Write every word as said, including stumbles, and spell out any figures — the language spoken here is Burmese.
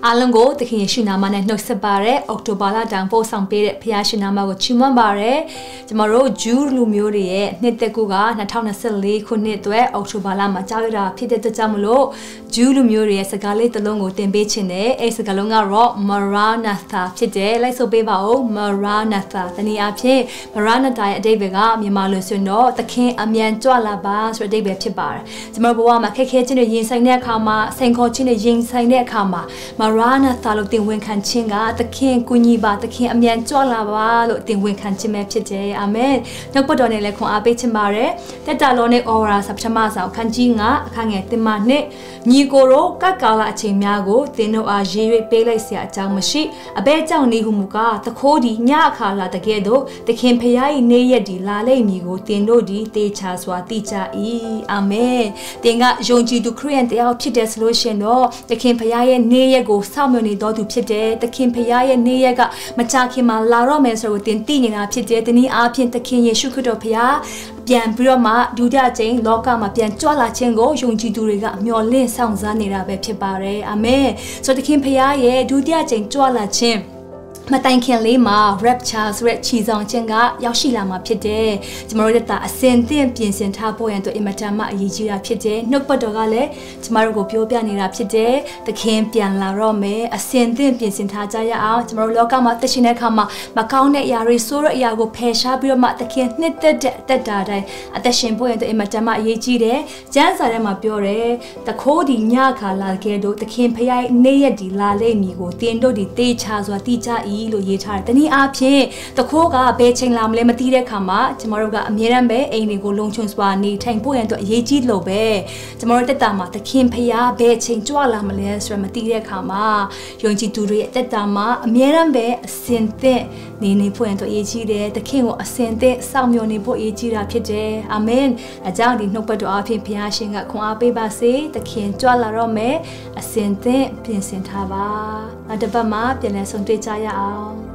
阿龙哥，这天是那么呢，六十八日，奥多巴拉当铺上边的，平时那么个七万八日，怎么罗九路苗的耶？你得估个，那他那是里可能对奥多巴拉嘛，找一个皮的都怎么罗？九路苗的耶，是咖喱的龙我点别钱的，哎是个龙啊罗，Maranatha，皮的来说别把哦 ，Maranatha，但你阿皮 Maranatha 对别个，咪马路上喏，特天阿面做喇叭，所以对别皮巴，怎么不话嘛？开开真的人生呢卡嘛，生活真的人生呢卡嘛，马。Maranatha လို့တင်ဝင်ခံခြင်းကသခင်ကိုညီပါသခင်အမြန်ကြွလာပါလို့တင်ဝင်ခံခြင်းပဲဖြစ်တယ်အာမင်နောက်ပတ်တော်နဲ့လည်းခွန်အားပေးခြင်းပါတယ်တက်တာလောနဲ့ဩဝါဒပထမဆောင်ခန်းကြီးငါအခန်းငယ်တင်မနှစ်ညီကိုတို့ကကာလအချိန်များကိုသင်တို့အားရေး၍ပေးလိုက်เสียအကြောင်းမရှိအဘဲကြောင့်နေဟုမူကားသခိုးဒီညအခါလာတကယ်တော့သခင်ဖရာ၏နေရက်ဒီလာလိမ့်မည်ကိုသင်တို့ဒီတေချာစွာသိကြ၏အာမင်သင်ကယုံကြည်သူခရစ်ယာန်တရားဖြစ်တယ်ဆိုလို့ရှိရင်တော့သခင်ဖရာရဲ့နေရက်ကိုဆောက်မြနေတော်သူဖြစ်တယ်သခင်ဖရာရဲ့နေရက်ကမချခင်မှာလာတော့မယ်ဆိုတော့တင်သိနေတာဖြစ်တယ်တနည်းအားဖြင့်သခင်ယေရှုခရစ်တော်ဖရာပြန်ပြီးတော့မှဒုတိယကျင်းလောကမှာပြန်ကြွလာခြင်းကိုယုံကြည်သူတွေကအမျှော်လင့်ဆောင်စားနေတာပဲဖြစ်ပါတယ်အာမင်ဆိုတော့သခင်ဖရာရဲ့ဒုတိယကျင်းကြွလာခြင်းမတိုင်ခင်လေးမှာ rapture ဆိုတဲ့ခြေဆောင်ခြင်းကရောက်ရှိလာမှာဖြစ်တယ်။ကျမတို့ကအစင်သင့်ပြင်ဆင်ထားဖို့ရန်အတွက်အင်မတန်မှအရေးကြီးတာဖြစ်တယ်။နှုတ်ပတ်တော်ကလည်းကျမတို့ကိုပြောပြနေတာဖြစ်တယ်။သခင်ပြန်လာတော့မယ်အစင်သင့်ပြင်ဆင်ထားကြရအောင်ကျမတို့လောကမှာသက်ရှင်တဲ့အခါမှာမကောင်းတဲ့အရာတွေဆိုးတဲ့အရာကိုဖယ်ရှားပြီးတော့မှသခင်နှစ်သက်တဲ့အသက်တာတိုင်းအသက်ရှင်ဖို့ရန်အတွက်အင်မတန်မှအရေးကြီးတယ်။ကျမ်းစာထဲမှာပြောတယ်။တခိုးဒီညခါလာခဲ့တော့သခင်ဖျားနေရက်ဒီလာလိမ့်မည်ကိုတင်တို့ဒီတေချာစွာတိကျ၏လို့ရေးထားတယ်။တနည်းအားဖြင့်တခိုးကဘယ်ချိန်လာမလဲမသိတဲ့အခါမှာကျမတို့ကအမြဲတမ်းပဲအိမ်တွေကိုလုံခြုံစွာနေထိုင်ဖို့ရန်အတွက်အရေးကြီးလို့ပဲကျမတို့တက်တာမှာသခင်ဖျားဘယ်ချိန်ကြွလာမလဲဆိုတာမသိတဲ့အခါမှာယုံကြည်သူတွေရဲ့တက်တာမှာအမြဲတမ်းပဲအစင်သင့်နေနေဖို့ရန်အတွက်အရေးကြီးတယ်။သခင်ကိုအစင်သင့်စောင့်မျှော်နေဖို့အရေးကြီးတာဖြစ်တယ်။အာမင်။အကြောင်းဒီနှုတ်ပတ်တော်အားဖြင့်ဘုရားရှင်ကခွန်အားပေးပါစေ။သခင်ကြွလာတော့မယ်အစင်သင့်ပြင်ဆင်ထားပါ။နောက်တစ်ပတ်မှာပြန်လည်ဆုံတွေ့ကြရအောင်။